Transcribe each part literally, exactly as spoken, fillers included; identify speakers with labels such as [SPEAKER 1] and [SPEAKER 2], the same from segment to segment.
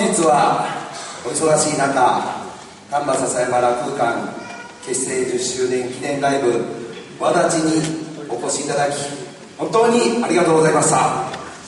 [SPEAKER 1] 日はお忙しい中、丹波篠山楽空館結成じゅっしゅうねん記念ライブわだちにお越しいただき本当にありがとうございました。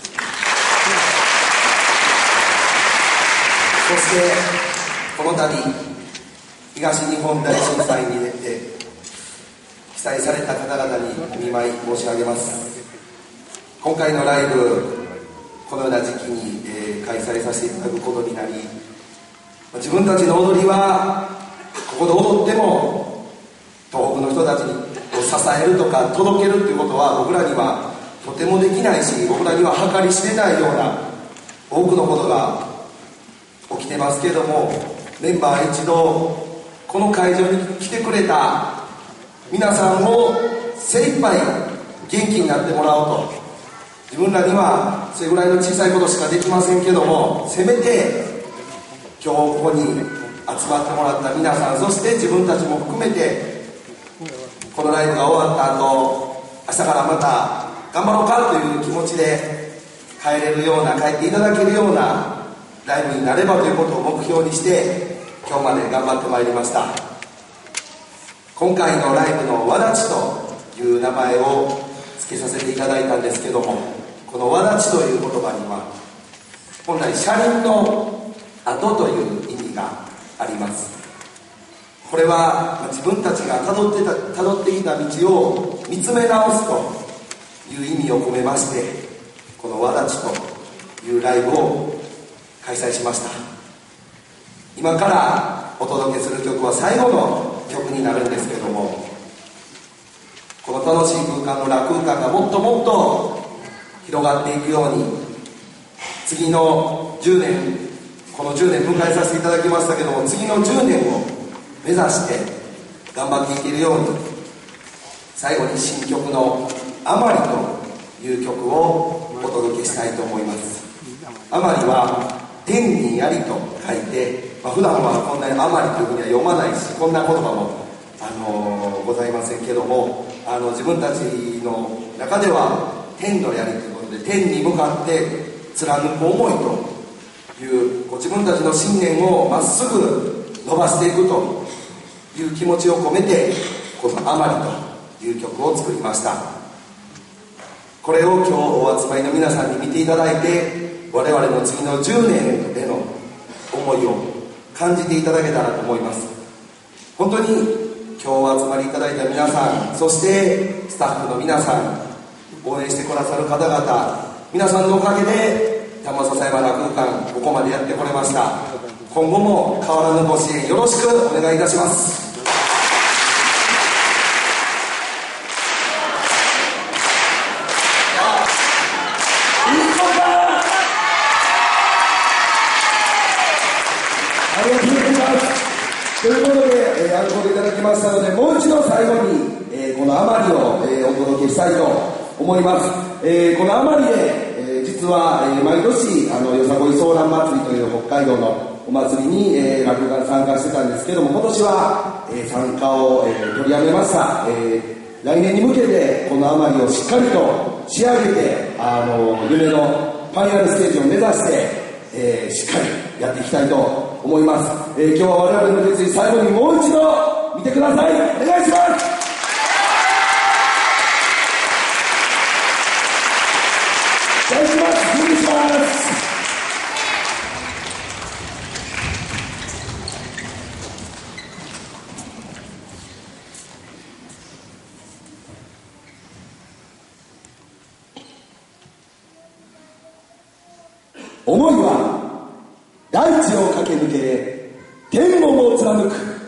[SPEAKER 1] そしてこの度東日本大震災に出て被災された方々にお見舞い申し上げます。今回のライブこのような時期に、えー、開催させていただくことになり、自分たちの踊りはここで踊っても東北の人たちに支えるとか届けるっていうことは僕らにはとてもできないし、僕らには計り知れないような多くのことが起きてますけども、メンバー一同この会場に来てくれた皆さんを精一杯元気になってもらおうと、自分らにはそれぐらいの小さいことしかできませんけども、せめて今日ここに集まってもらった皆さん、そして自分たちも含めてこのライブが終わった後、明日からまた頑張ろうかという気持ちで帰れるような、帰っていただけるようなライブになればということを目標にして今日まで頑張ってまいりました。今回のライブのわだちという名前を付けさせていただいたんですけども、このわだちという言葉には本来車輪の跡という意味があります。これは自分たちがたどってた辿ってきた道を見つめ直すという意味を込めまして、このわだちというライブを開催しました。今からお届けする曲は最後の曲になるんですけども、この楽しい空間の楽空間がもっともっと広がっていくように、次のじゅうねん、このじゅうねん迎えさせていただきましたけども、次のじゅうねんを目指して頑張っていけるように、最後に新曲の「あまり」という曲をお届けしたいと思います。あまりは天にありと書いて、まあ、普段はこんなにあまりというふうには読まないし、こんな言葉も、あのー、ございませんけども、あの自分たちの中では天のやりということで、天に向かって貫く思いというこう自分たちの信念をまっすぐ伸ばしていくという気持ちを込めて、この「あまり」という曲を作りました。これを今日お集まりの皆さんに見ていただいて、我々の次のじゅうねんへの思いを感じていただけたらと思います。本当に今日お集まりいただいた皆さん、そしてスタッフの皆さん、応援してくださる方々、皆さんのおかげで丹波篠山楽空間ここまでやってこれました。今後も変わらぬご支援よろしくお願いいたします。ありがとうございます。ということで、えー、アンコールいただきましたので、もう一度最後に、えー、このあまりを、えー、お届けしたいと思います。えー、このあまりで、えー、実は、えー、毎年あのよさこいソーラン祭りという北海道のお祭りに、えー、落語家参加してたんですけども、今年は、えー、参加を、えー、取りやめました。えー、来年に向けてこのあまりをしっかりと仕上げて、あの夢のファイナルステージを目指して、えー、しっかりやっていきたいと思います。えー、今日は我々の決意、最後にもう一度見てください。お願いします。お願いします。準備します。思いは大地を駆け抜け天をも貫く。